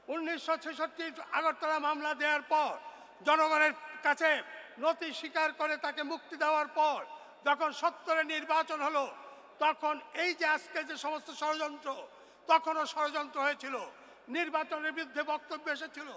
1966 আগরতলা মামলা দেওয়ার পর জনগণের কাছে নথি স্বীকার করে তাকে মুক্তি দেওয়ার পর যখন 70-এ নির্বাচন হলো, তখন এই যে আজকে যে সমস্ত ষড়যন্ত্র, তখনও ষড়যন্ত্র হয়েছিল, নির্বাচনের বিরুদ্ধে বক্তব্য এসেছিল।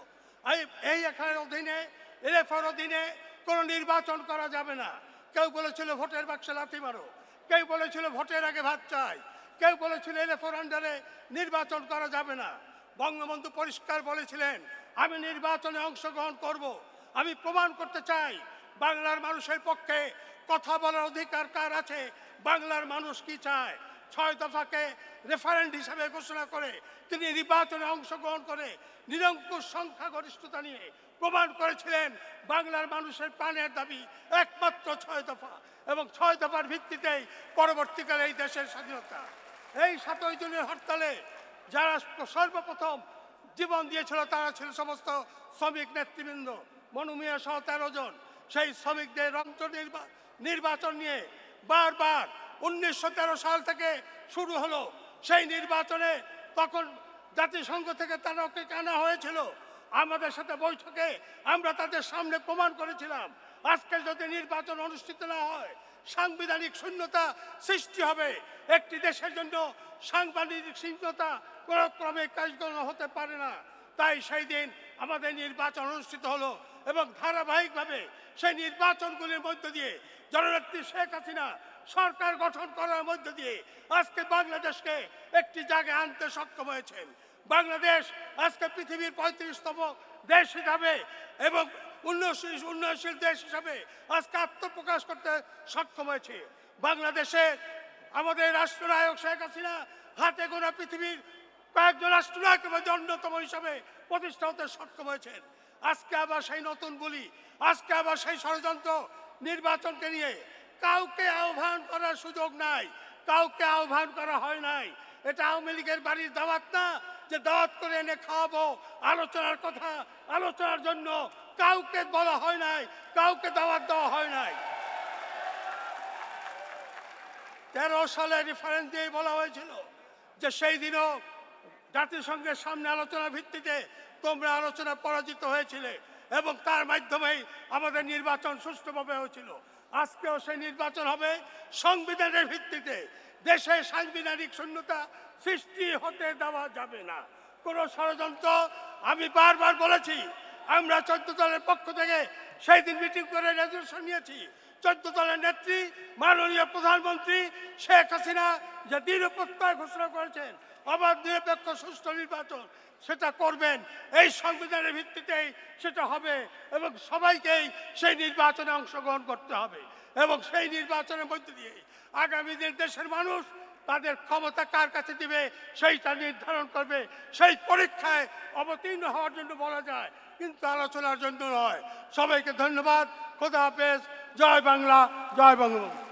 এই এখানের অধীনে এলএফের অধীনে কোনো নির্বাচন করা যাবে না। কেউ বলেছিল ভোটের বাক্সে লাথি মারো, কেউ বলেছিল ভোটের আগে ভাত চাই, কেউ বলেছিল এলএফের আন্ডারে নির্বাচন করা যাবে না। বঙ্গবন্ধু পরিষ্কার বলেছিলেন, আমি নির্বাচনে অংশগ্রহণ করব। আমি প্রমাণ করতে চাই বাংলার মানুষের পক্ষে কথা বলার অধিকার কার আছে, বাংলার মানুষ কি চায়। 6 দফাকে রেফারেন্ড হিসেবে ঘোষণা করে তিনি নির্বাচনে অংশগ্রহণ করে নিরঙ্কুশ সংখ্যাগরিষ্ঠতা নিয়ে প্রমাণ করেছিলেন বাংলার মানুষের প্রাণের দাবি একমাত্র 6 দফা, এবং 6 দফার ভিত্তিতেই পরবর্তীকালে এই দেশের স্বাধীনতা। এই 7 জনের হরতালে যারা সর্বপ্রথম জীবন দিয়েছিল তারা ছিল সমস্ত শ্রমিক নেতৃবৃন্দ, মনুমিয়া সহ 13 জন। সেই শ্রমিকদের রংচ নির্বাচন নিয়ে বারবার 1913 সাল থেকে শুরু হলো সেই নির্বাচনে। তখন জাতিসংঘ থেকে তাদেরকে আনা হয়েছিল আমাদের সাথে বৈঠকে, আমরা তাদের সামনে প্রমাণ করেছিলাম আজকে যদি নির্বাচন অনুষ্ঠিত না হয় সাংবিধানিক শূন্যতা সৃষ্টি হবে। একটি দেশের জন্য সাংবিধানিক শূন্যতা কোনো ক্রমে কার্যকর হতে পারে না। তাই সেই দিন আমাদের নির্বাচন অনুষ্ঠিত হলো এবং ধারাবাহিকভাবে সেই নির্বাচনগুলির মধ্য দিয়ে জননেত্রী শেখ হাসিনা সরকার গঠন করার মধ্য দিয়ে আজকে বাংলাদেশকে একটি জায়গায় আনতে সক্ষম হয়েছেন। বাংলাদেশ আজকে পৃথিবীর 35তম দেশ হিসাবে এবং উন্নয়নশীল দেশ হিসাবে আজকে আত্মপ্রকাশ করতে সক্ষম হয়েছে। বাংলাদেশে আমাদের রাষ্ট্রনায়ক শেখ হাসিনা হাতে গোনা পৃথিবীর কয়েকজন রাষ্ট্রনায়কের মধ্যে অন্যতম হিসাবে প্রতিষ্ঠা হতে সক্ষম হয়েছেন। আজকে আবার সেই নতুন বলি, আজকে আবার সেই ষড়যন্ত্র নির্বাচনকে নিয়ে কাউকে আহ্বান করার সুযোগ নাই, কাউকে আহ্বান করা হয় নাই। এটা আওয়ামী লীগের বাড়ির দাওয়াত না যে দাওয়াত করে এনে খাওয়াবো। আলোচনার কথা, আলোচনার জন্য কাউকে বলা হয় নাই, কাউকে দাওয়াত দেওয়া হয় নাই। 13 সালে রেফারেন্স দিয়ে বলা হয়েছিল যে সেই দিনও জাতিসংঘের সামনে আলোচনার ভিত্তিতে তোমরা আলোচনা পরাজিত হয়েছিলে এবং তার মাধ্যমেই আমাদের নির্বাচন সুষ্ঠুভাবে হয়েছিল। আজকেও সেই নির্বাচন হবে সংবিধানের ভিত্তিতে। দেশে সাংবিধানিক শূন্যতা সৃষ্টি হতে দেওয়া যাবে না। কোন ষড়যন্ত্র, আমি বারবার বলেছি, আমরা 14 দলের পক্ষ থেকে সেই দিন মিটিং করে রেজলিউশন নিয়েছি। 14 দলের নেত্রী মাননীয় প্রধানমন্ত্রী শেখ হাসিনা যে দৃঢ় প্রত্যয় ঘোষণা করেছেন অবাধ নিরপেক্ষ সুষ্ঠু নির্বাচন সেটা করবেন, এই সংবিধানের ভিত্তিতেই সেটা হবে এবং সবাইকেই সেই নির্বাচনে অংশগ্রহণ করতে হবে এবং সেই নির্বাচনের মধ্য দিয়ে আগামী দিন দেশের মানুষ তাদের ক্ষমতা কার কাছে দিবে সেইটা নির্ধারণ করবে। সেই পরীক্ষায় অবতীর্ণ হওয়ার জন্য বলা যায়, কিন্তু আলোচনার জন্য নয়। সবাইকে ধন্যবাদ। খোদা হাফেজ। জয় বাংলা, জয় বঙ্গবন্ধু।